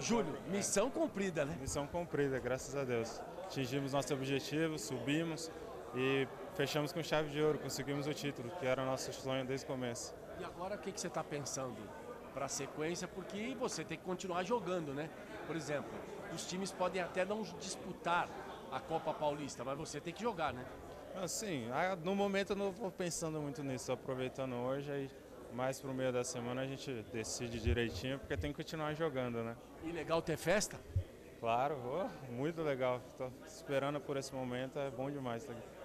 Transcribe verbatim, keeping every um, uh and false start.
Júlio, missão cumprida, né? Missão cumprida, graças a Deus. Atingimos nosso objetivo, subimos e fechamos com chave de ouro, conseguimos o título, que era o nosso sonho desde o começo. E agora o que, que você está pensando para a sequência? Porque você tem que continuar jogando, né? Por exemplo, os times podem até não disputar a Copa Paulista, mas você tem que jogar, né? Assim, no momento eu não estou pensando muito nisso, estou aproveitando hoje, aí mais pro meio da semana a gente decide direitinho, porque tem que continuar jogando, né? E legal ter festa? Claro, oh, muito legal. Estou esperando por esse momento, é bom demais. Tá aqui.